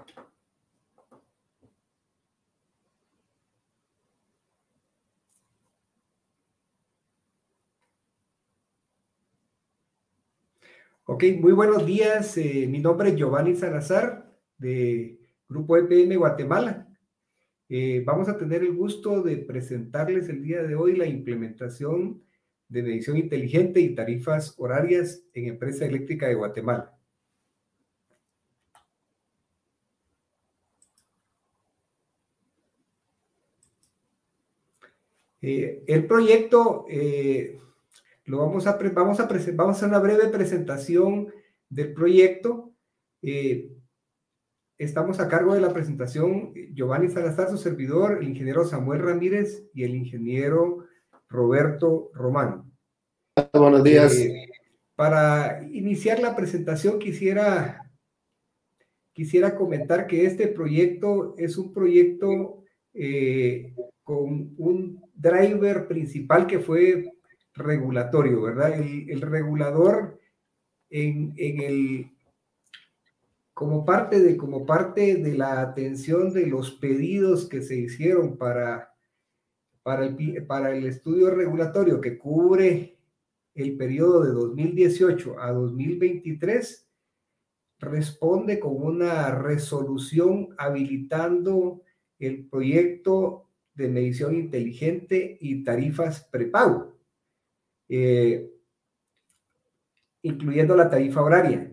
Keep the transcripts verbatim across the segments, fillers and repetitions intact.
Ok, muy buenos días. Eh, mi nombre es Giovanni Salazar, de Grupo E P M Guatemala. Eh, vamos a tener el gusto de presentarles el día de hoy la implementación de medición inteligente y tarifas horarias en Empresa Eléctrica de Guatemala. Eh, el proyecto eh, lo vamos a, vamos, a vamos a hacer una breve presentación del proyecto. Eh, Estamos a cargo de la presentación Giovanni Salazar, su servidor, el ingeniero Samuel Ramírez y el ingeniero Roberto Román. Buenos días. Eh, para iniciar la presentación quisiera, quisiera comentar que este proyecto es un proyecto eh, con un driver principal que fue regulatorio, ¿verdad? El, el regulador en, en el... Como parte, de, como parte de la atención de los pedidos que se hicieron para, para, el, para el estudio regulatorio que cubre el periodo de dos mil dieciocho a dos mil veintitrés, responde con una resolución habilitando el proyecto de medición inteligente y tarifas prepago, eh, incluyendo la tarifa horaria.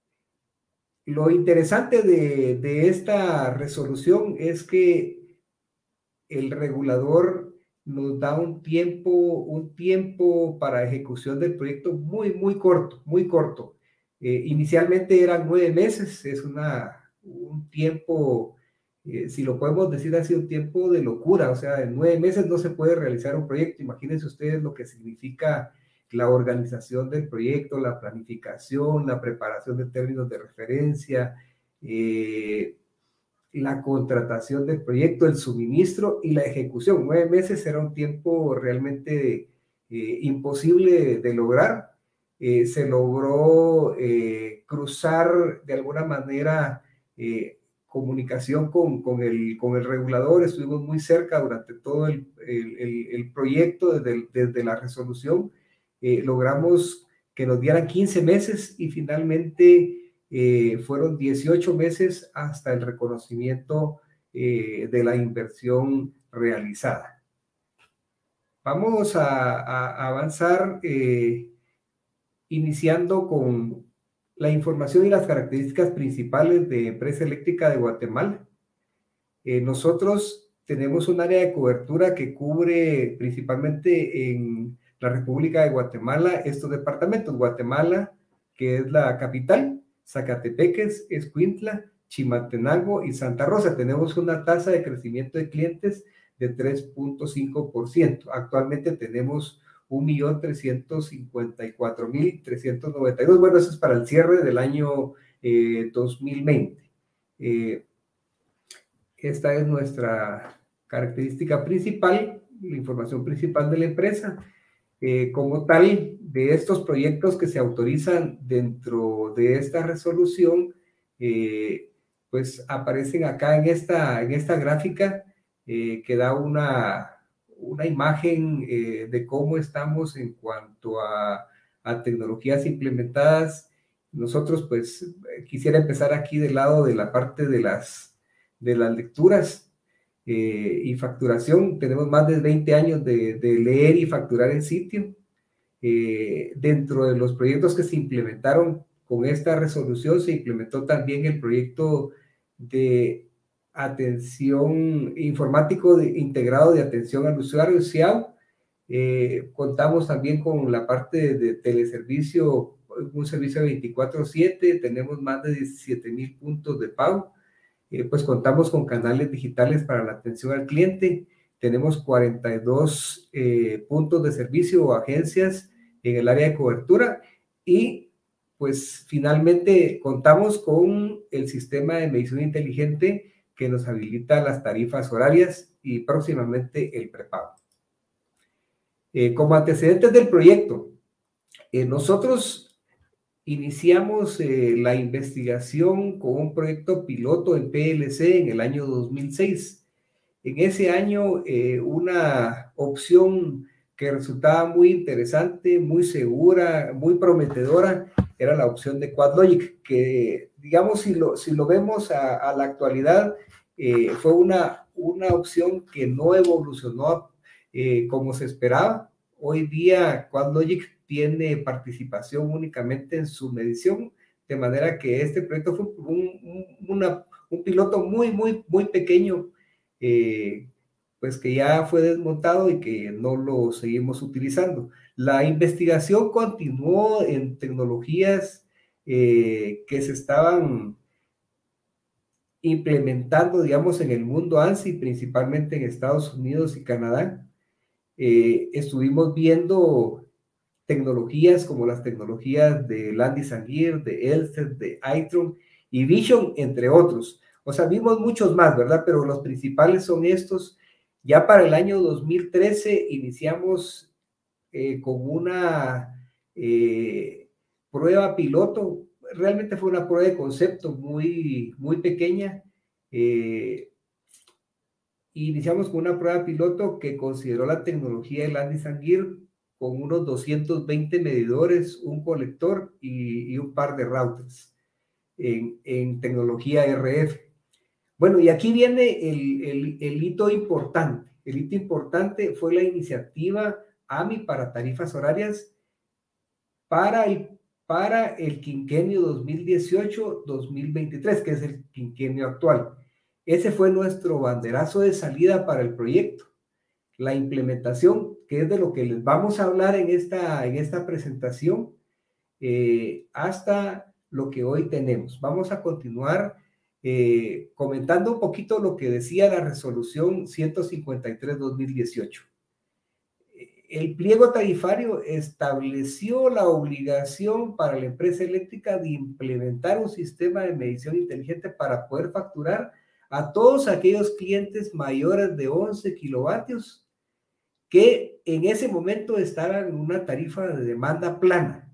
Lo interesante de, de esta resolución es que el regulador nos da un tiempo, un tiempo para ejecución del proyecto muy, muy corto, muy corto. Eh, inicialmente eran nueve meses, es una, un tiempo, eh, si lo podemos decir así, un tiempo de locura. O sea, en nueve meses no se puede realizar un proyecto. Imagínense ustedes lo que significa la organización del proyecto, la planificación, la preparación de términos de referencia, eh, la contratación del proyecto, el suministro y la ejecución. Nueve meses era un tiempo realmente eh, imposible de, de lograr. Eh, se logró eh, cruzar de alguna manera eh, comunicación con, con, el, con el regulador. Estuvimos muy cerca durante todo el, el, el, el proyecto, desde, desde la resolución. Eh, logramos que nos dieran quince meses y finalmente eh, fueron dieciocho meses hasta el reconocimiento eh, de la inversión realizada. Vamos a, a avanzar eh, iniciando con la información y las características principales de Empresa Eléctrica de Guatemala. Eh, nosotros tenemos un área de cobertura que cubre principalmente en la República de Guatemala estos departamentos: Guatemala, que es la capital, Zacatepeques, Escuintla, Chimaltenango y Santa Rosa. Tenemos una tasa de crecimiento de clientes de tres punto cinco por ciento. Actualmente tenemos un millón trescientos cincuenta y cuatro mil trescientos noventa y dos. Bueno, eso es para el cierre del año eh, dos mil veinte. Eh, esta es nuestra característica principal, la información principal de la empresa. Eh, como tal, de estos proyectos que se autorizan dentro de esta resolución, eh, pues aparecen acá en esta, en esta gráfica eh, que da una, una imagen eh, de cómo estamos en cuanto a, a tecnologías implementadas. Nosotros, pues, quisiera empezar aquí del lado de la parte de las, de las lecturas. Eh, y facturación. Tenemos más de veinte años de, de leer y facturar en sitio. Eh, dentro de los proyectos que se implementaron con esta resolución, se implementó también el proyecto de atención informático de, integrado de atención al usuario, C I A U. Eh, contamos también con la parte de, de teleservicio, un servicio veinticuatro siete. Tenemos más de diecisiete mil puntos de pago. Eh, pues contamos con canales digitales para la atención al cliente. Tenemos cuarenta y dos eh, puntos de servicio o agencias en el área de cobertura y pues finalmente contamos con el sistema de medición inteligente que nos habilita las tarifas horarias y próximamente el prepago. Eh, como antecedentes del proyecto, eh, nosotros iniciamos eh, la investigación con un proyecto piloto en P L C en el año dos mil seis. En ese año, eh, una opción que resultaba muy interesante, muy segura, muy prometedora, era la opción de QuadLogic, que digamos, si lo, si lo vemos a, a la actualidad, eh, fue una, una opción que no evolucionó eh, como se esperaba. Hoy día QuadLogic tiene participación únicamente en su medición, de manera que este proyecto fue un, un, una, un piloto muy, muy, muy pequeño, eh, pues que ya fue desmontado y que no lo seguimos utilizando. La investigación continuó en tecnologías eh, que se estaban implementando, digamos, en el mundo ANSI, principalmente en Estados Unidos y Canadá. Eh, estuvimos viendo tecnologías como las tecnologías de Landis+Gyr, de Elsted, de Itron y Vision, entre otros. O sea, vimos muchos más, ¿verdad? Pero los principales son estos. Ya para el año dos mil trece iniciamos eh, con una eh, prueba piloto. Realmente fue una prueba de concepto muy, muy pequeña. Eh, iniciamos con una prueba piloto que consideró la tecnología de Landis+Gyr con unos doscientos veinte medidores, un colector y, y un par de routers en, en tecnología R F. Bueno, y aquí viene el, el, el hito importante. El hito importante fue la iniciativa A M I para tarifas horarias para el, para el quinquenio dos mil dieciocho dos mil veintitrés, que es el quinquenio actual. Ese fue nuestro banderazo de salida para el proyecto. La implementación, que es de lo que les vamos a hablar en esta, en esta presentación, eh, hasta lo que hoy tenemos. Vamos a continuar eh, comentando un poquito lo que decía la resolución ciento cincuenta y tres dos mil dieciocho. El pliego tarifario estableció la obligación para la empresa eléctrica de implementar un sistema de medición inteligente para poder facturar a todos aquellos clientes mayores de once kilovatios que en ese momento estaban en una tarifa de demanda plana.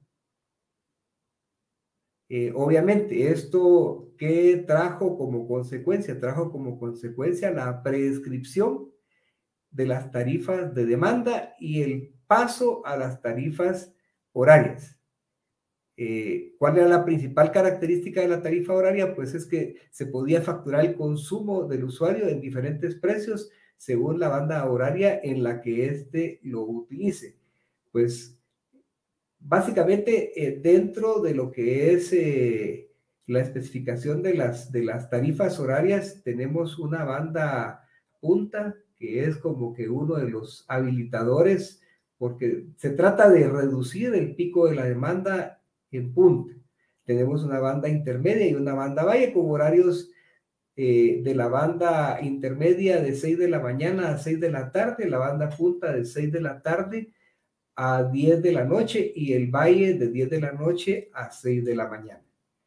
Eh, obviamente, ¿esto qué trajo como consecuencia? Trajo como consecuencia la prescripción de las tarifas de demanda y el paso a las tarifas horarias. Eh, ¿Cuál era la principal característica de la tarifa horaria? Pues es que se podía facturar el consumo del usuario en diferentes precios según la banda horaria en la que éste lo utilice. Pues básicamente eh, dentro de lo que es eh, la especificación de las, de las tarifas horarias tenemos una banda punta que es como que uno de los habilitadores porque se trata de reducir el pico de la demanda en punta. Tenemos una banda intermedia y una banda valle con horarios eh, de la banda intermedia de seis de la mañana a seis de la tarde, la banda punta de seis de la tarde a diez de la noche y el valle de diez de la noche a seis de la mañana.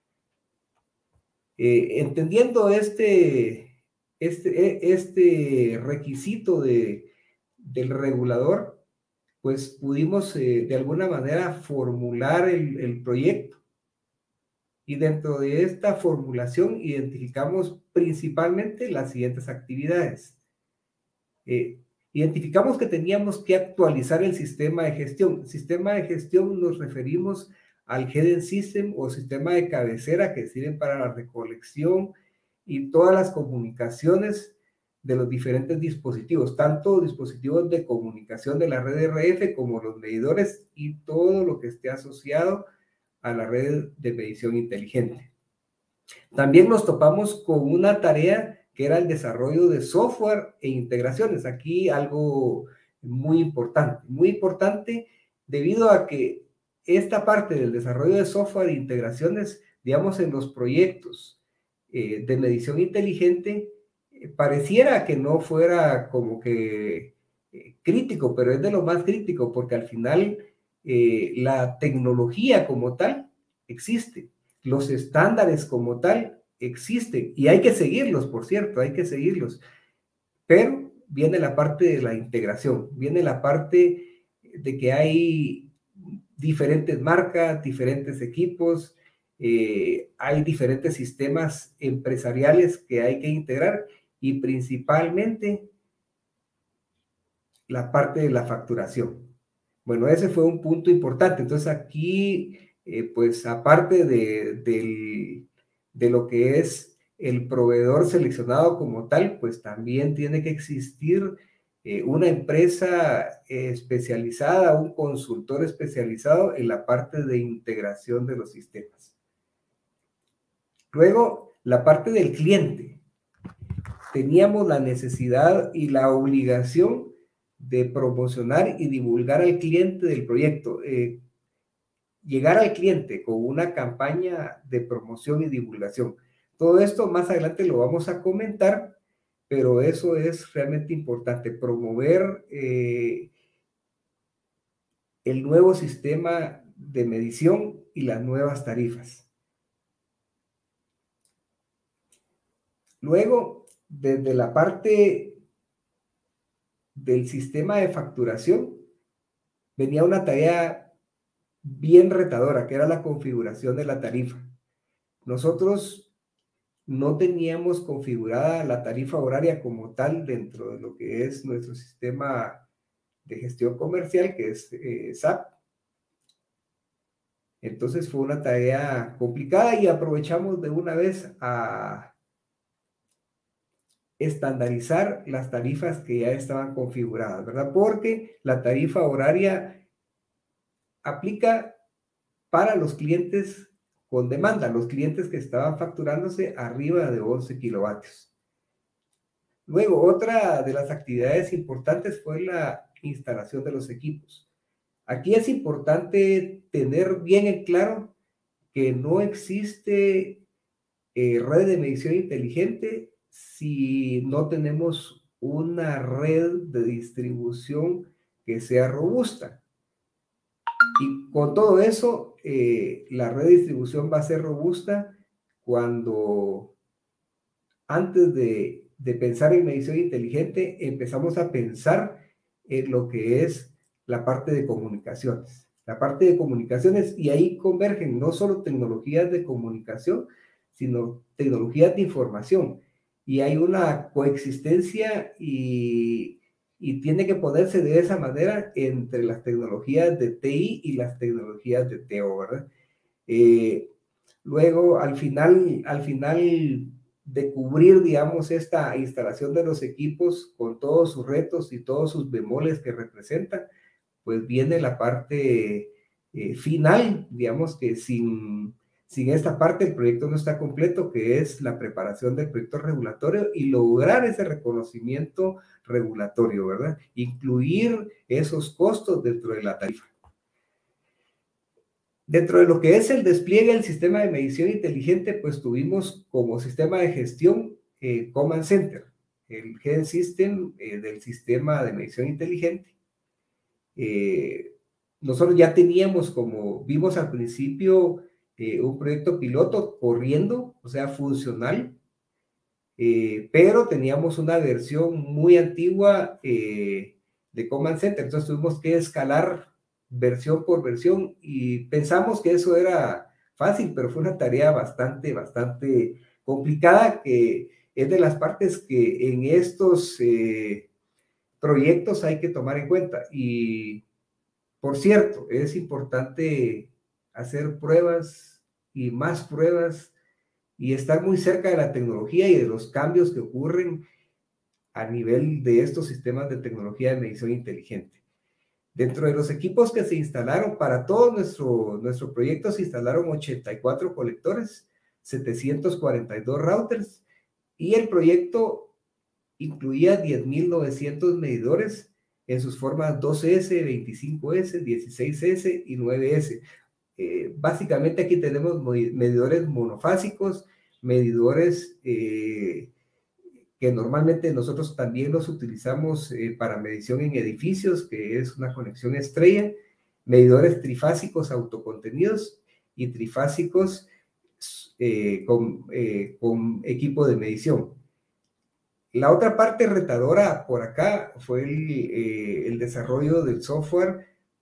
Eh, entendiendo este, este, este requisito de, del regulador, pues pudimos eh, de alguna manera formular el, el proyecto. Y dentro de esta formulación identificamos principalmente las siguientes actividades. Eh, identificamos que teníamos que actualizar el sistema de gestión. Sistema de gestión nos referimos al Hidden System o sistema de cabecera que sirven para la recolección y todas las comunicaciones de los diferentes dispositivos, tanto dispositivos de comunicación de la red R F como los medidores y todo lo que esté asociado a la red de medición inteligente. También nos topamos con una tarea que era el desarrollo de software e integraciones. Aquí algo muy importante, muy importante debido a que esta parte del desarrollo de software e integraciones, digamos, en los proyectos eh, de medición inteligente, eh, pareciera que no fuera como que eh, crítico, pero es de lo más crítico porque al final eh, la tecnología como tal existe, los estándares como tal existen y hay que seguirlos, por cierto, hay que seguirlos, pero viene la parte de la integración, viene la parte de que hay diferentes marcas, diferentes equipos, eh, hay diferentes sistemas empresariales que hay que integrar y principalmente la parte de la facturación. Bueno, ese fue un punto importante. Entonces aquí, eh, pues aparte de, de, de lo que es el proveedor seleccionado como tal, pues también tiene que existir eh, una empresa eh, especializada, un consultor especializado en la parte de integración de los sistemas. Luego, la parte del cliente. Teníamos la necesidad y la obligación de promocionar y divulgar al cliente del proyecto. Eh, llegar al cliente con una campaña de promoción y divulgación. Todo esto más adelante lo vamos a comentar, pero eso es realmente importante, promover eh, el nuevo sistema de medición y las nuevas tarifas. Luego, desde la parte del sistema de facturación, venía una tarea bien retadora, que era la configuración de la tarifa. Nosotros no teníamos configurada la tarifa horaria como tal dentro de lo que es nuestro sistema de gestión comercial, que es eh, S A P. Entonces fue una tarea complicada y aprovechamos de una vez a estandarizar las tarifas que ya estaban configuradas, ¿verdad? Porque la tarifa horaria aplica para los clientes con demanda, los clientes que estaban facturándose arriba de once kilovatios. Luego, otra de las actividades importantes fue la instalación de los equipos. Aquí es importante tener bien en claro que no existe eh, red de medición inteligente si no tenemos una red de distribución que sea robusta. Y con todo eso, eh, la red de distribución va a ser robusta cuando antes de, de pensar en medición inteligente, empezamos a pensar en lo que es la parte de comunicaciones. La parte de comunicaciones, y ahí convergen no solo tecnologías de comunicación, sino tecnologías de información. Y hay una coexistencia y, y tiene que ponerse de esa manera entre las tecnologías de T I y las tecnologías de T O, ¿verdad? Eh, luego, al final, al final de cubrir, digamos, esta instalación de los equipos con todos sus retos y todos sus bemoles que representan, pues viene la parte eh, final, digamos que sin, sin esta parte el proyecto no está completo, que es la preparación del proyecto regulatorio y lograr ese reconocimiento regulatorio, ¿verdad? Incluir esos costos dentro de la tarifa. Dentro de lo que es el despliegue del sistema de medición inteligente, pues tuvimos como sistema de gestión eh, Command Center, el Gen System eh, del sistema de medición inteligente. Eh, nosotros ya teníamos, como vimos al principio, eh, un proyecto piloto corriendo, o sea, funcional, eh, pero teníamos una versión muy antigua eh, de Command Center, entonces tuvimos que escalar versión por versión y pensamos que eso era fácil, pero fue una tarea bastante, bastante complicada, que es de las partes que en estos eh, proyectos hay que tomar en cuenta. Y por cierto, es importante hacer pruebas y más pruebas y estar muy cerca de la tecnología y de los cambios que ocurren a nivel de estos sistemas de tecnología de medición inteligente. Dentro de los equipos que se instalaron, para todo nuestro, nuestro proyecto se instalaron ochenta y cuatro colectores, setecientos cuarenta y dos routers, y el proyecto incluía diez mil novecientos medidores en sus formas doce ese, veinticinco ese, dieciséis ese y nueve ese. Eh, básicamente aquí tenemos medidores monofásicos, medidores eh, que normalmente nosotros también los utilizamos eh, para medición en edificios, que es una conexión estrella, medidores trifásicos autocontenidos y trifásicos eh, con, eh, con equipo de medición. La otra parte retadora por acá fue el, eh, el desarrollo del software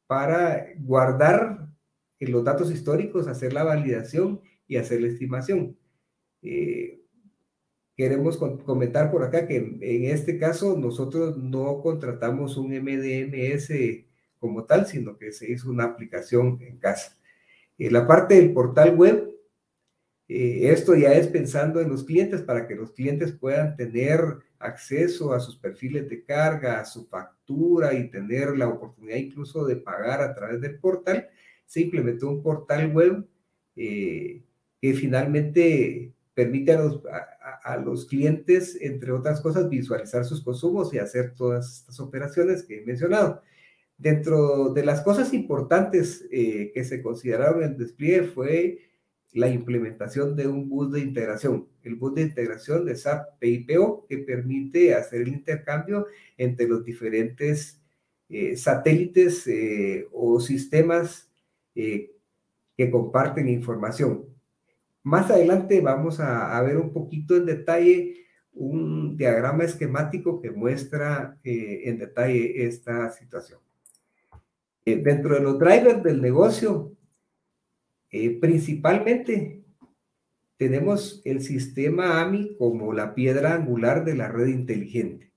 para guardar los datos históricos, hacer la validación y hacer la estimación. Eh, queremos comentar por acá que en, en este caso nosotros no contratamos un M D M S como tal, sino que se hizo una aplicación en casa. Eh, la parte del portal web, eh, esto ya es pensando en los clientes para que los clientes puedan tener acceso a sus perfiles de carga, a su factura y tener la oportunidad incluso de pagar a través del portal. Se implementó un portal web eh, que finalmente permite a los, a, a los clientes, entre otras cosas, visualizar sus consumos y hacer todas estas operaciones que he mencionado. Dentro de las cosas importantes eh, que se consideraron en el despliegue fue la implementación de un bus de integración, el bus de integración de S A P P I P O, que permite hacer el intercambio entre los diferentes eh, satélites eh, o sistemas eh, que comparten información. Más adelante vamos a, a ver un poquito en detalle un diagrama esquemático que muestra eh, en detalle esta situación. Eh, dentro de los drivers del negocio, eh, principalmente tenemos el sistema A M I como la piedra angular de la red inteligente.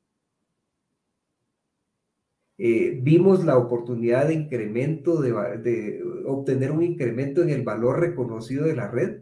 Eh, vimos la oportunidad de incremento, de, de obtener un incremento en el valor reconocido de la red.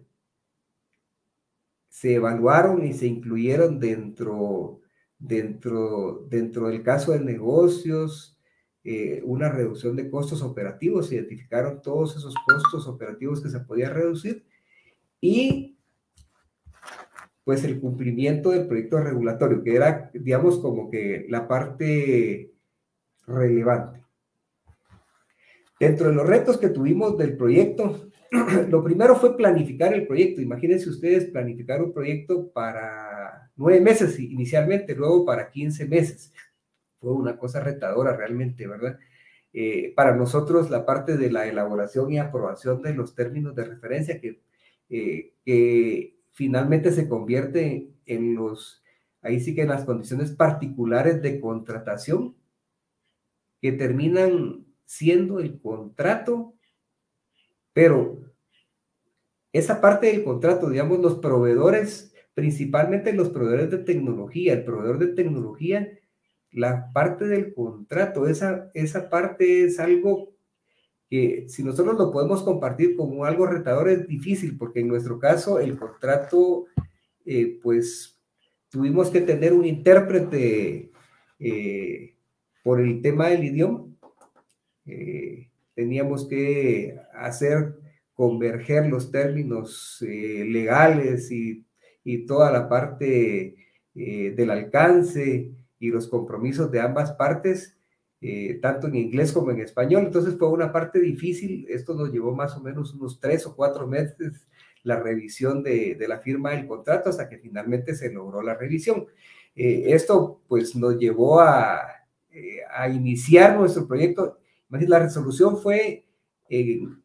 Se evaluaron y se incluyeron dentro, dentro, dentro del caso de negocios, eh, una reducción de costos operativos. Se identificaron todos esos costos operativos que se podían reducir y pues el cumplimiento del proyecto regulatorio, que era, digamos, como que la parte relevante. Dentro de los retos que tuvimos del proyecto, lo primero fue planificar el proyecto. Imagínense ustedes planificar un proyecto para nueve meses inicialmente, luego para quince meses. Fue una cosa retadora realmente, ¿verdad? Eh, para nosotros la parte de la elaboración y aprobación de los términos de referencia que, eh, que finalmente se convierte en los, ahí sí que en las condiciones particulares de contratación, que terminan siendo el contrato, pero esa parte del contrato, digamos, los proveedores, principalmente los proveedores de tecnología, el proveedor de tecnología, la parte del contrato, esa, esa parte es algo que si nosotros lo podemos compartir como algo retador es difícil, porque en nuestro caso el contrato, eh, pues tuvimos que tener un intérprete eh, por el tema del idioma. Eh, teníamos que hacer converger los términos eh, legales y, y toda la parte eh, del alcance y los compromisos de ambas partes, eh, tanto en inglés como en español. Entonces fue una parte difícil. Esto nos llevó más o menos unos tres o cuatro meses la revisión de, de la firma del contrato hasta que finalmente se logró la revisión. Eh, esto pues nos llevó a, eh, a iniciar nuestro proyecto. La resolución fue en,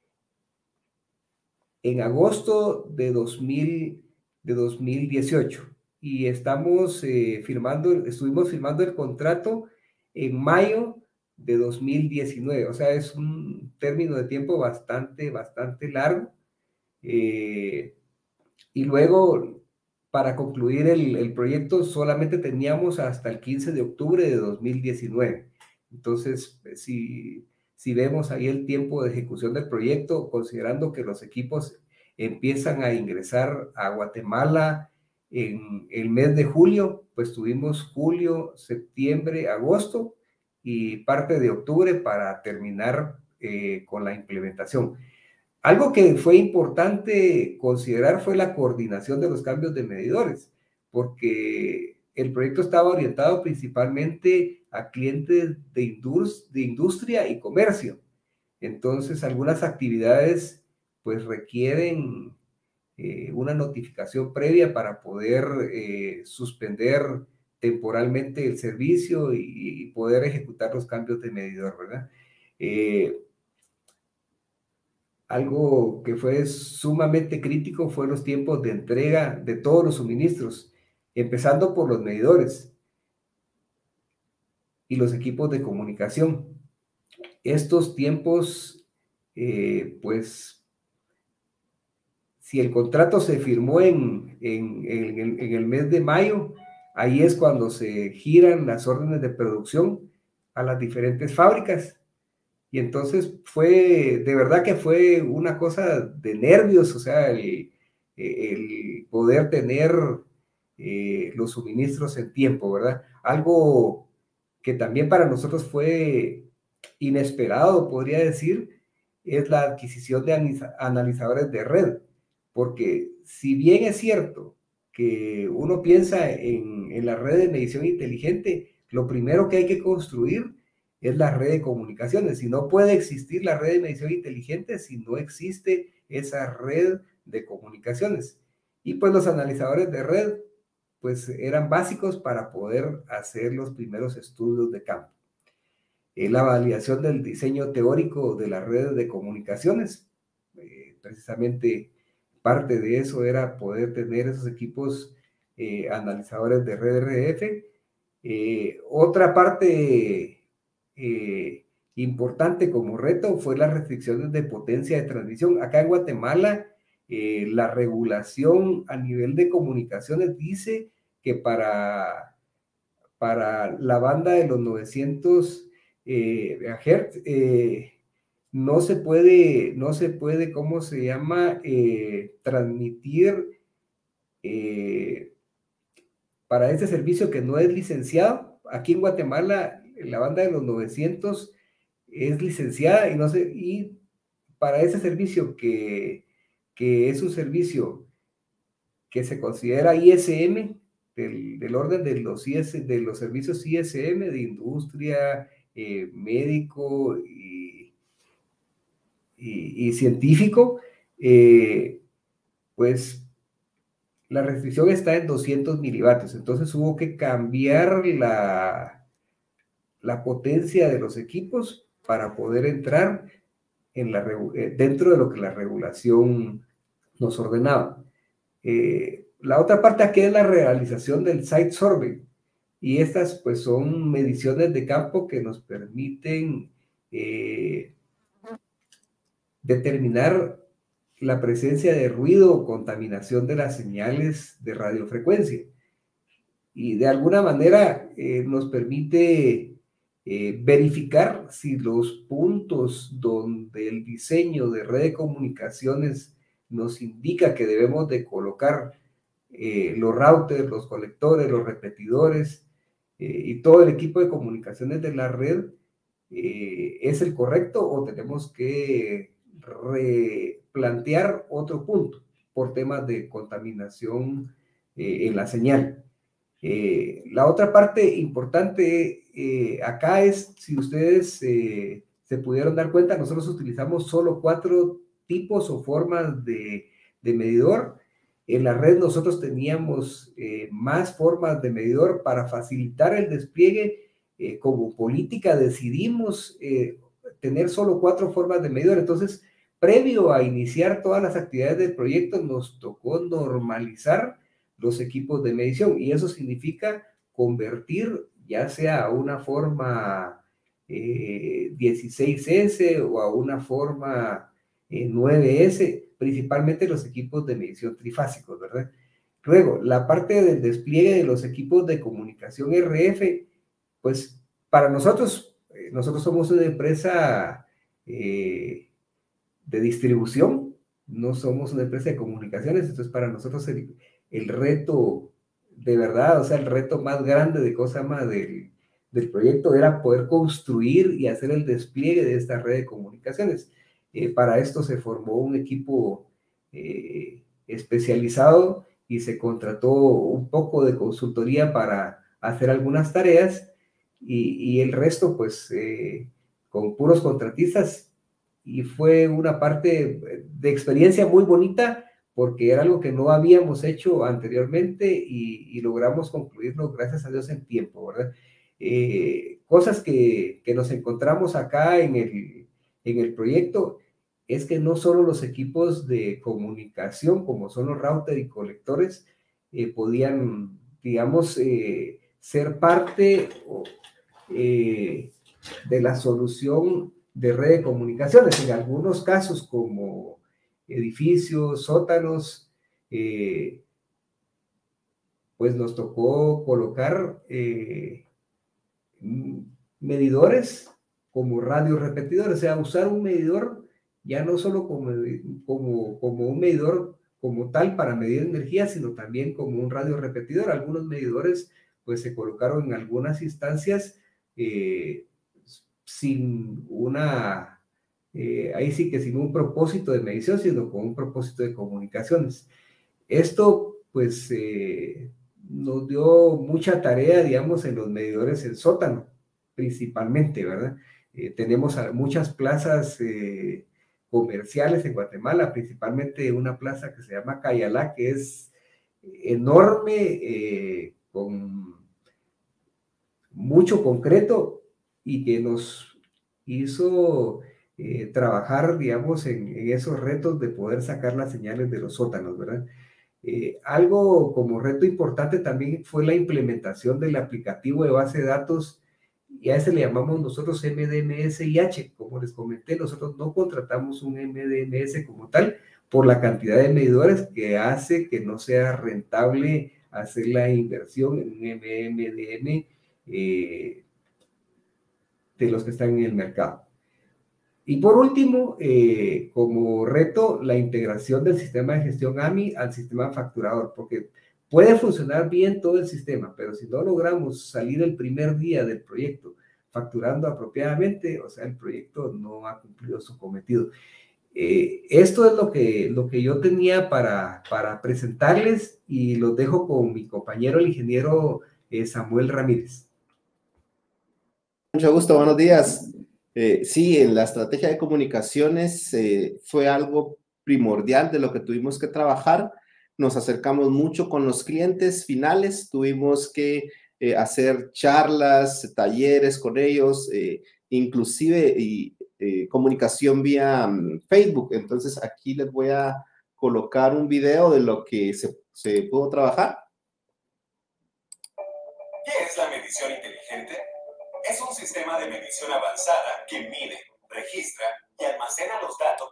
en agosto de, dos mil, de dos mil dieciocho y estamos eh, firmando, estuvimos firmando el contrato en mayo de dos mil diecinueve. O sea, es un término de tiempo bastante, bastante largo. Eh, y luego, para concluir el, el proyecto, solamente teníamos hasta el quince de octubre de dos mil diecinueve. Entonces, si, si vemos ahí el tiempo de ejecución del proyecto, considerando que los equipos empiezan a ingresar a Guatemala en el mes de julio, pues tuvimos julio, septiembre, agosto y parte de octubre para terminar eh, con la implementación. Algo que fue importante considerar fue la coordinación de los cambios de medidores, porque el proyecto estaba orientado principalmente a clientes de, indus de industria y comercio. Entonces, algunas actividades pues requieren eh, una notificación previa para poder eh, suspender temporalmente el servicio y, y poder ejecutar los cambios de medidor, ¿verdad? Eh, Algo que fue sumamente crítico fue los tiempos de entrega de todos los suministros, empezando por los medidores y los equipos de comunicación. estos tiempos, eh, pues, si el contrato se firmó en, en, en, en el mes de mayo, ahí es cuando se giran las órdenes de producción a las diferentes fábricas. Y entonces fue, de verdad que fue una cosa de nervios, o sea, el, el poder tener eh, los suministros en tiempo, ¿verdad? Algo que también para nosotros fue inesperado, podría decir, es la adquisición de analizadores de red, porque si bien es cierto que uno piensa en, en la red de medición inteligente, lo primero que hay que construir es la red de comunicaciones. Si no puede existir la red de medición inteligente, si no existe esa red de comunicaciones. Y pues los analizadores de red, pues eran básicos para poder hacer los primeros estudios de campo. Eh, la validación del diseño teórico de las redes de comunicaciones, eh, precisamente parte de eso era poder tener esos equipos eh, analizadores de red R F. Eh, otra parte eh, importante como reto fue las restricciones de potencia de transmisión. Acá en Guatemala, eh, la regulación a nivel de comunicaciones dice que para, para la banda de los novecientos eh, megahertz eh, no se puede, no se puede, ¿cómo se llama? Eh, transmitir eh, para este servicio que no es licenciado. Aquí en Guatemala, la banda de los novecientos es licenciada y no sé, y para ese servicio que, que es un servicio que se considera I S M, del, del orden de los, I S, de los servicios I S M, de industria, eh, médico y, y, y científico, eh, pues la restricción está en doscientos milivatios, entonces hubo que cambiar la, la potencia de los equipos para poder entrar en la, dentro de lo que la regulación nos ordenaba. Eh, la otra parte aquí es la realización del site survey, y estas pues son mediciones de campo que nos permiten eh, determinar la presencia de ruido o contaminación de las señales de radiofrecuencia. Y de alguna manera eh, nos permite eh, verificar si los puntos donde el diseño de red de comunicaciones nos indica que debemos de colocar eh, los routers, los colectores, los repetidores eh, y todo el equipo de comunicaciones de la red eh, es el correcto, o tenemos que replantear otro punto por temas de contaminación eh, en la señal. Eh, la otra parte importante eh, acá es, si ustedes eh, se pudieron dar cuenta, nosotros utilizamos solo cuatro tipos o formas de, de medidor. En la red nosotros teníamos eh, más formas de medidor para facilitar el despliegue. Eh, como política decidimos eh, tener solo cuatro formas de medidor. Entonces, previo a iniciar todas las actividades del proyecto, nos tocó normalizar los equipos de medición, y eso significa convertir ya sea a una forma eh, dieciséis ese o a una forma eh, nueve ese, principalmente los equipos de medición trifásicos, ¿verdad? Luego, la parte del despliegue de los equipos de comunicación R F, pues para nosotros, eh, nosotros somos una empresa eh, de distribución, no somos una empresa de comunicaciones, entonces para nosotros el, el reto, de verdad, o sea, el reto más grande de cosa más del, del proyecto era poder construir y hacer el despliegue de esta red de comunicaciones. Eh, para esto se formó un equipo eh, especializado y se contrató un poco de consultoría para hacer algunas tareas, y, y el resto, pues, eh, con puros contratistas, y fue una parte de experiencia muy bonita porque era algo que no habíamos hecho anteriormente y, y logramos concluirlo, gracias a Dios, en tiempo, ¿verdad? Eh, cosas que, que nos encontramos acá en el, en el proyecto es que no solo los equipos de comunicación, como son los routers y colectores, eh, podían, digamos, eh, ser parte o, eh, de la solución de red de comunicaciones. En algunos casos, como edificios, sótanos, eh, pues nos tocó colocar eh, medidores como radiorepetidores, o sea, usar un medidor ya no solo como, como, como un medidor como tal para medir energía, sino también como un radiorepetidor. Algunos medidores pues se colocaron en algunas instancias eh, sin una, eh, ahí sí que sin un propósito de medición, sino con un propósito de comunicaciones. Esto pues eh, nos dio mucha tarea, digamos, en los medidores en sótano, principalmente, ¿verdad? Eh, tenemos muchas plazas eh, comerciales en Guatemala, principalmente una plaza que se llama Cayalá, que es enorme, eh, con mucho concreto y que nos hizo eh, trabajar, digamos, en, en esos retos de poder sacar las señales de los sótanos, ¿verdad? Eh, algo como reto importante también fue la implementación del aplicativo de base de datos, y a ese le llamamos nosotros M D M S I H. Como les comenté, nosotros no contratamos un M D M S como tal por la cantidad de medidores que hace que no sea rentable hacer la inversión en un M D M eh, de los que están en el mercado. Y por último, eh, como reto, la integración del sistema de gestión A M I al sistema facturador, porque puede funcionar bien todo el sistema, pero si no logramos salir el primer día del proyecto facturando apropiadamente, o sea, el proyecto no ha cumplido su cometido. Eh, esto es lo que, lo que yo tenía para, para presentarles, y los dejo con mi compañero, el ingeniero eh, Samuel Ramírez. Mucho gusto, buenos días. Eh, sí, en la estrategia de comunicaciones eh, fue algo primordial de lo que tuvimos que trabajar. Nos acercamos mucho con los clientes finales, tuvimos que eh, hacer charlas, talleres con ellos, eh, inclusive y, eh, comunicación vía um, Facebook. Entonces aquí les voy a colocar un video de lo que se, se pudo trabajar. ¿Qué es la medición inteligente? Es un sistema de medición avanzada que mide, registra y almacena los datos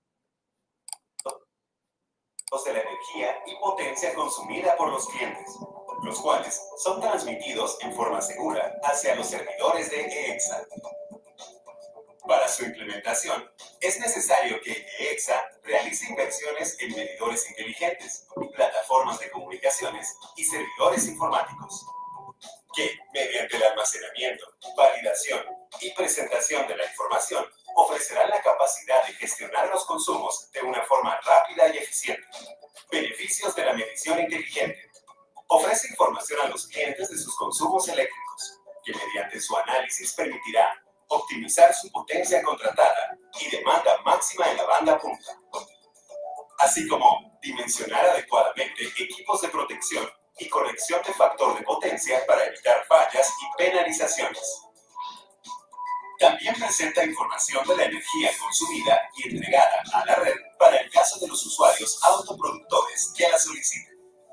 de la energía y potencia consumida por los clientes, los cuales son transmitidos en forma segura hacia los servidores de EEXA. Para su implementación, es necesario que EEXA realice inversiones en medidores inteligentes, plataformas de comunicaciones y servidores informáticos, que, mediante el almacenamiento, validación y presentación de la información, ofrecerán la capacidad de gestionar los consumos de una forma rápida y eficiente. Beneficios de la medición inteligente. Ofrece información a los clientes de sus consumos eléctricos, que mediante su análisis permitirá optimizar su potencia contratada y demanda máxima en la banda punta, así como dimensionar adecuadamente equipos de protección y corrección de factor de potencia para evitar fallas y penalizaciones. También presenta información de la energía consumida y entregada a la red para el caso de los usuarios autoproductores que la soliciten.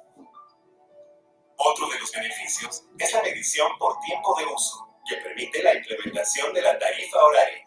Otro de los beneficios es la medición por tiempo de uso, que permite la implementación de la tarifa horaria.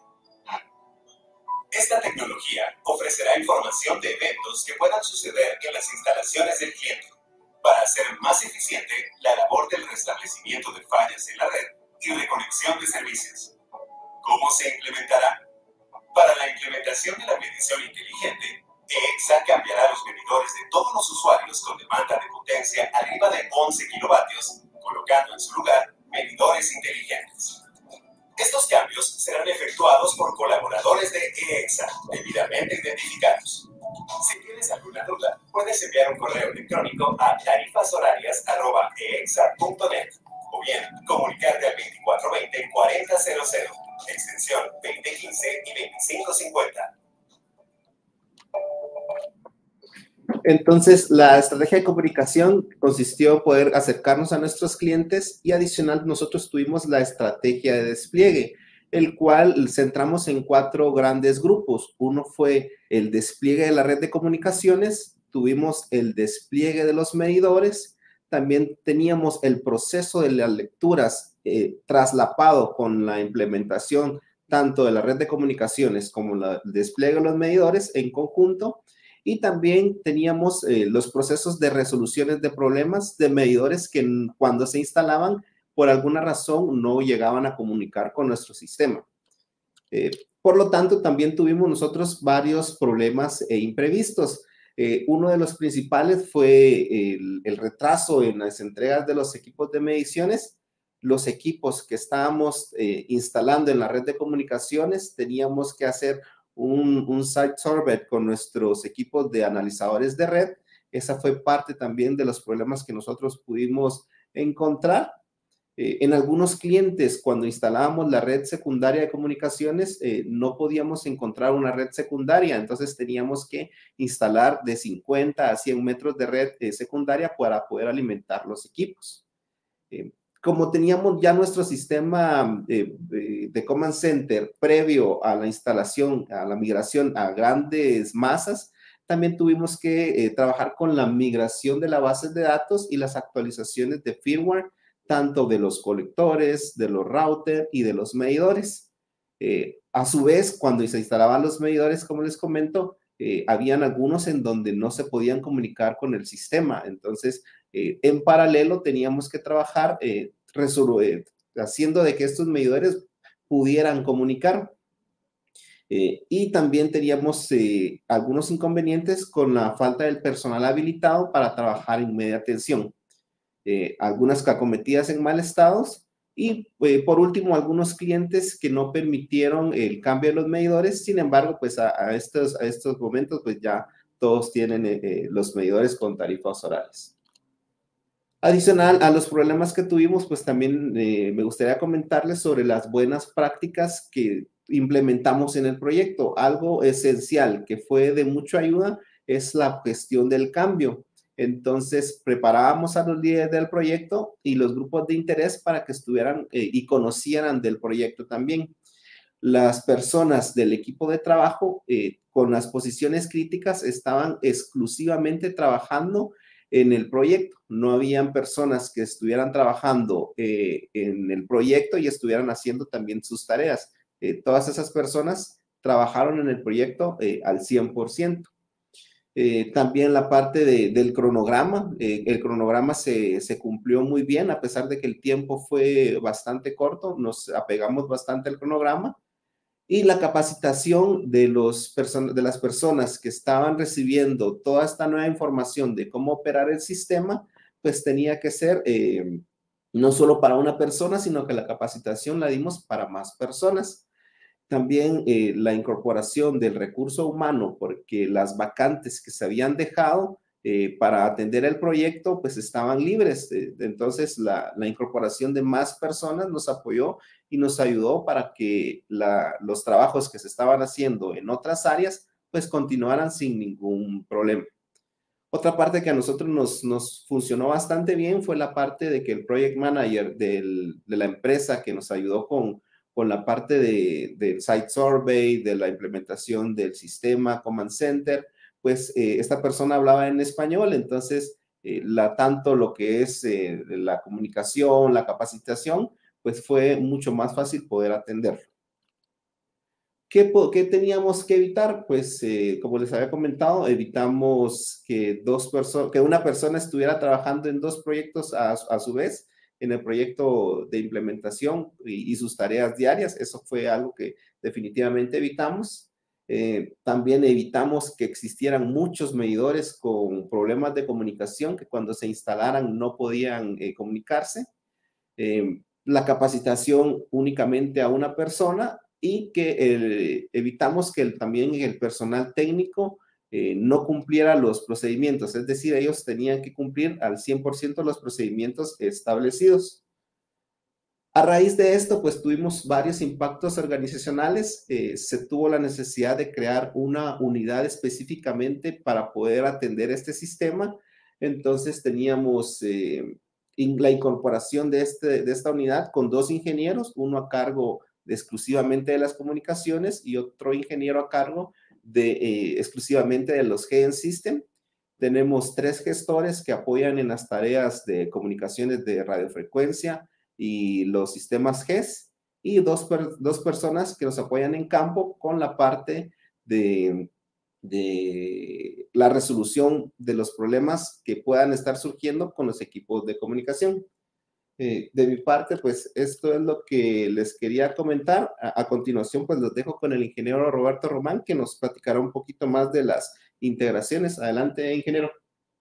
Esta tecnología ofrecerá información de eventos que puedan suceder en las instalaciones del cliente, para hacer más eficiente la labor del restablecimiento de fallas en la red y reconexión de servicios. ¿Cómo se implementará? Para la implementación de la medición inteligente, EEXA cambiará los medidores de todos los usuarios con demanda de potencia arriba de once kilovatios, colocando en su lugar medidores inteligentes. Estos cambios serán efectuados por colaboradores de EEXA, debidamente identificados. Si tienes alguna duda, puedes enviar un correo electrónico a tarifas horarias arroba eexa punto net o bien comunicarte al veinticuatro veinte cuarenta cero cero, extensión veinte quince y veinticinco cincuenta. Entonces, la estrategia de comunicación consistió en poder acercarnos a nuestros clientes, y adicional nosotros tuvimos la estrategia de despliegue, el cual centramos en cuatro grandes grupos. Uno fue el despliegue de la red de comunicaciones, tuvimos el despliegue de los medidores, también teníamos el proceso de las lecturas eh, traslapado con la implementación tanto de la red de comunicaciones como la, el despliegue de los medidores en conjunto. Y también teníamos eh, los procesos de resoluciones de problemas de medidores que cuando se instalaban, por alguna razón, no llegaban a comunicar con nuestro sistema. Eh, por lo tanto, también tuvimos nosotros varios problemas eh, imprevistos. Eh, uno de los principales fue el, el retraso en las entregas de los equipos de mediciones. Los equipos que estábamos eh, instalando en la red de comunicaciones, teníamos que hacer un, un site survey con nuestros equipos de analizadores de red. Esa fue parte también de los problemas que nosotros pudimos encontrar. Eh, en algunos clientes, cuando instalábamos la red secundaria de comunicaciones, eh, no podíamos encontrar una red secundaria, entonces teníamos que instalar de cincuenta a cien metros de red eh, secundaria para poder alimentar los equipos. Eh, como teníamos ya nuestro sistema eh, de Command Center previo a la instalación, a la migración a grandes masas, también tuvimos que eh, trabajar con la migración de la base de datos y las actualizaciones de firmware, tanto de los colectores, de los routers y de los medidores. Eh, a su vez, cuando se instalaban los medidores, como les comento, eh, habían algunos en donde no se podían comunicar con el sistema. Entonces, eh, en paralelo teníamos que trabajar eh, eh, haciendo de que estos medidores pudieran comunicar. Eh, y también teníamos eh, algunos inconvenientes con la falta del personal habilitado para trabajar en media tensión. Eh, algunas acometidas en mal estado y eh, por último algunos clientes que no permitieron el cambio de los medidores. Sin embargo, pues a, a, estos, a estos momentos pues ya todos tienen eh, eh, los medidores con tarifas horarias. Adicional a los problemas que tuvimos, pues también eh, me gustaría comentarles sobre las buenas prácticas que implementamos en el proyecto. Algo esencial que fue de mucha ayuda es la gestión del cambio. Entonces, preparábamos a los líderes del proyecto y los grupos de interés para que estuvieran eh, y conocieran del proyecto también. Las personas del equipo de trabajo eh, con las posiciones críticas estaban exclusivamente trabajando en el proyecto. No habían personas que estuvieran trabajando eh, en el proyecto y estuvieran haciendo también sus tareas. Eh, todas esas personas trabajaron en el proyecto eh, al cien por ciento. Eh, también la parte de, del cronograma, eh, el cronograma se, se cumplió muy bien, a pesar de que el tiempo fue bastante corto, nos apegamos bastante al cronograma. Y la capacitación de, los de las personas que estaban recibiendo toda esta nueva información de cómo operar el sistema, pues tenía que ser eh, no solo para una persona, sino que la capacitación la dimos para más personas. También eh, la incorporación del recurso humano, porque las vacantes que se habían dejado eh, para atender el proyecto, pues estaban libres. Eh, entonces, la, la incorporación de más personas nos apoyó y nos ayudó para que la, los trabajos que se estaban haciendo en otras áreas, pues continuaran sin ningún problema. Otra parte que a nosotros nos, nos funcionó bastante bien fue la parte de que el project manager del, de la empresa que nos ayudó con con la parte de, del site survey, de la implementación del sistema Command Center, pues eh, esta persona hablaba en español, entonces eh, la, tanto lo que es eh, la comunicación, la capacitación, pues fue mucho más fácil poder atenderlo. ¿Qué, qué teníamos que evitar? Pues eh, como les había comentado, evitamos que, dos que una persona estuviera trabajando en dos proyectos a, a su vez, en el proyecto de implementación y, y sus tareas diarias. Eso fue algo que definitivamente evitamos. Eh, también evitamos que existieran muchos medidores con problemas de comunicación que cuando se instalaran no podían eh, comunicarse. Eh, la capacitación únicamente a una persona y que eh, evitamos que el, también el personal técnico Eh, no cumpliera los procedimientos, es decir, ellos tenían que cumplir al cien por ciento los procedimientos establecidos. A raíz de esto, pues tuvimos varios impactos organizacionales. Eh, se tuvo la necesidad de crear una unidad específicamente para poder atender este sistema. Entonces teníamos eh, in, la incorporación de, este, de esta unidad con dos ingenieros, uno a cargo de, exclusivamente de las comunicaciones y otro ingeniero a cargo de, eh, exclusivamente de los G N System. Tenemos tres gestores que apoyan en las tareas de comunicaciones de radiofrecuencia, y los sistemas G E S, y dos, per, dos personas que nos apoyan en campo con la parte de, de la resolución de los problemas que puedan estar surgiendo con los equipos de comunicación. Eh, de mi parte, pues esto es lo que les quería comentar. A, a continuación, pues los dejo con el ingeniero Roberto Román, que nos platicará un poquito más de las integraciones. Adelante, ingeniero.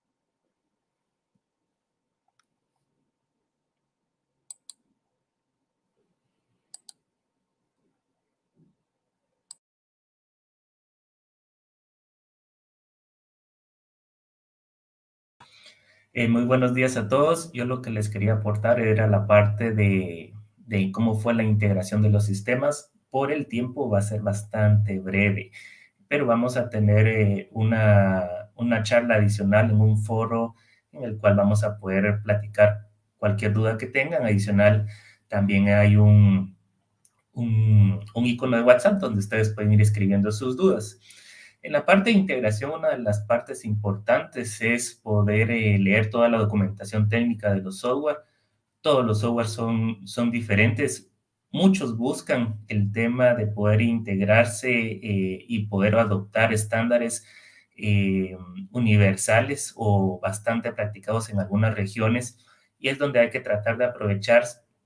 Eh, muy buenos días a todos. Yo lo que les quería aportar era la parte de, de cómo fue la integración de los sistemas. Por el tiempo va a ser bastante breve, pero vamos a tener eh, una, una charla adicional en un foro en el cual vamos a poder platicar cualquier duda que tengan. Adicional, también hay un, un, un icono de WhatsApp donde ustedes pueden ir escribiendo sus dudas. En la parte de integración, una de las partes importantes es poder eh, leer toda la documentación técnica de los software. Todos los software son, son diferentes. Muchos buscan el tema de poder integrarse eh, y poder adoptar estándares eh, universales o bastante practicados en algunas regiones, y es donde hay que tratar de aprovechar,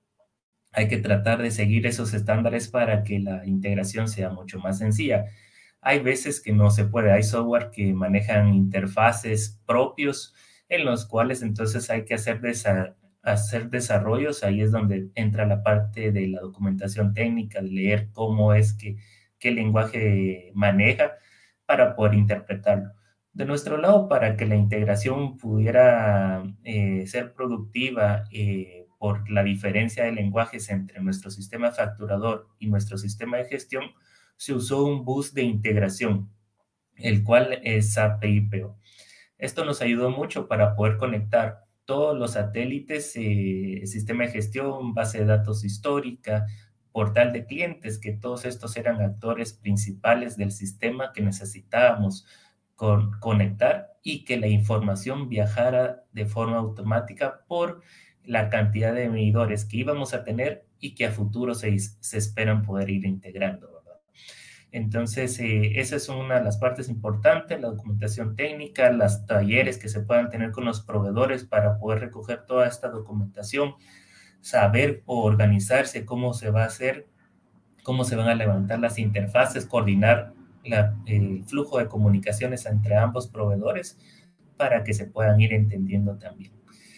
hay que tratar de seguir esos estándares para que la integración sea mucho más sencilla. Hay veces que no se puede, hay software que manejan interfaces propios en los cuales entonces hay que hacer, desa hacer desarrollos. Ahí es donde entra la parte de la documentación técnica, de leer cómo es que, qué lenguaje maneja para poder interpretarlo. De nuestro lado, para que la integración pudiera eh, ser productiva eh, por la diferencia de lenguajes entre nuestro sistema facturador y nuestro sistema de gestión, se usó un bus de integración, el cual es S A P I P O. Esto nos ayudó mucho para poder conectar todos los satélites, eh, sistema de gestión, base de datos histórica, portal de clientes, que todos estos eran actores principales del sistema que necesitábamos con, conectar y que la información viajara de forma automática por la cantidad de medidores que íbamos a tener y que a futuro se, se esperan poder ir integrando. Entonces, eh, esa es una de las partes importantes, la documentación técnica, los talleres que se puedan tener con los proveedores para poder recoger toda esta documentación, saber o organizarse cómo se va a hacer, cómo se van a levantar las interfaces, coordinar la, el flujo de comunicaciones entre ambos proveedores para que se puedan ir entendiendo también.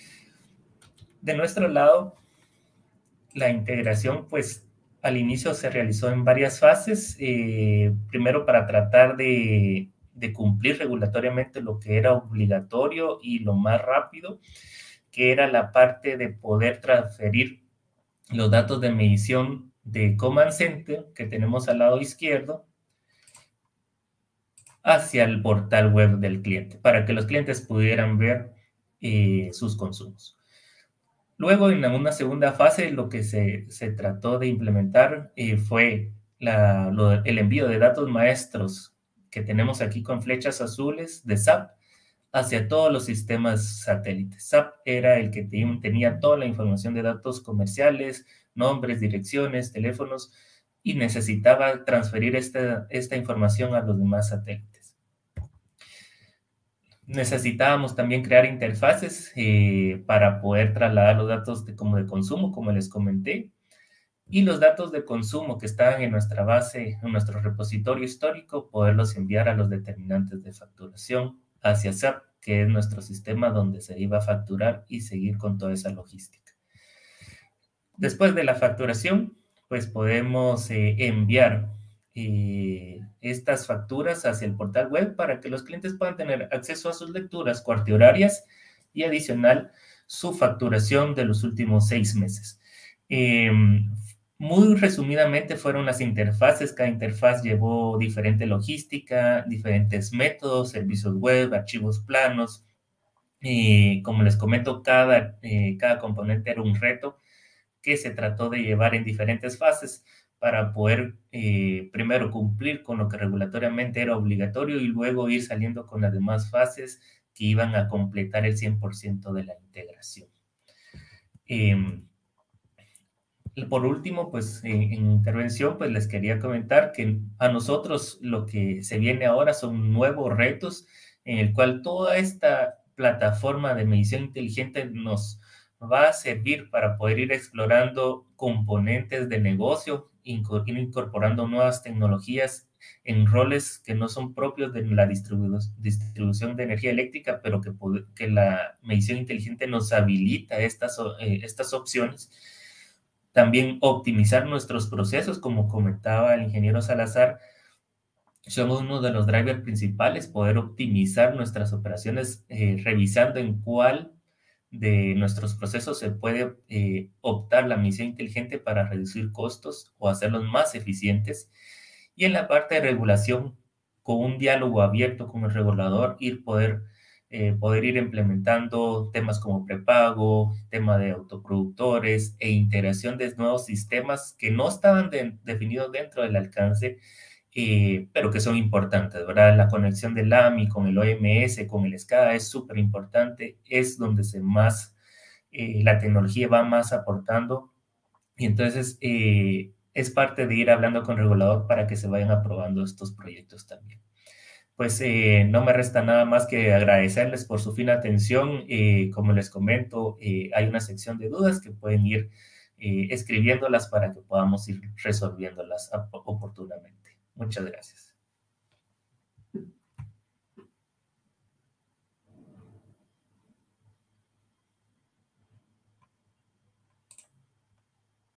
De nuestro lado, la integración, pues, al inicio se realizó en varias fases, eh, primero para tratar de, de cumplir regulatoriamente lo que era obligatorio y lo más rápido, que era la parte de poder transferir los datos de medición de Command Center que tenemos al lado izquierdo hacia el portal web del cliente, para que los clientes pudieran ver eh, sus consumos. Luego, en una segunda fase, lo que se, se trató de implementar eh, fue la, lo, el envío de datos maestros que tenemos aquí con flechas azules de S A P hacia todos los sistemas satélites. S A P era el que tenía toda la información de datos comerciales, nombres, direcciones, teléfonos, y necesitaba transferir esta, esta información a los demás satélites. Necesitábamos también crear interfaces eh, para poder trasladar los datos de, como de consumo, como les comenté, y los datos de consumo que estaban en nuestra base, en nuestro repositorio histórico, poderlos enviar a los determinantes de facturación hacia S A P, que es nuestro sistema donde se iba a facturar y seguir con toda esa logística. Después de la facturación, pues podemos eh, enviar eh, estas facturas hacia el portal web para que los clientes puedan tener acceso a sus lecturas cuartiorarias y adicional su facturación de los últimos seis meses. Eh, muy resumidamente fueron las interfaces. Cada interfaz llevó diferente logística, diferentes métodos, servicios web, archivos planos. Eh, como les comento, cada, eh, cada componente era un reto que se trató de llevar en diferentes fases para poder eh, primero cumplir con lo que regulatoriamente era obligatorio y luego ir saliendo con las demás fases que iban a completar el cien por ciento de la integración. Eh, por último, pues en, en intervención, pues les quería comentar que a nosotros lo que se viene ahora son nuevos retos en el cual toda esta plataforma de medición inteligente nos va a servir para poder ir explorando componentes de negocio, ir incorporando nuevas tecnologías en roles que no son propios de la distribu distribución de energía eléctrica, pero que, que la medición inteligente nos habilita estas, eh, estas opciones. También optimizar nuestros procesos, como comentaba el ingeniero Salazar, son uno de los drivers principales, poder optimizar nuestras operaciones eh, revisando en cuál de nuestros procesos se puede eh, optar la medición inteligente para reducir costos o hacerlos más eficientes. Y en la parte de regulación, con un diálogo abierto con el regulador, ir poder, eh, poder ir implementando temas como prepago, tema de autoproductores e integración de nuevos sistemas que no estaban de, definidos dentro del alcance, eh, pero que son importantes, ¿verdad? La conexión del A M I con el O M S, con el SCADA es súper importante, es donde se más, eh, la tecnología va más aportando, y entonces eh, es parte de ir hablando con el regulador para que se vayan aprobando estos proyectos también. Pues eh, no me resta nada más que agradecerles por su fina atención. Eh, como les comento, eh, hay una sección de dudas que pueden ir eh, escribiéndolas para que podamos ir resolviéndolas oportunamente. Muchas gracias.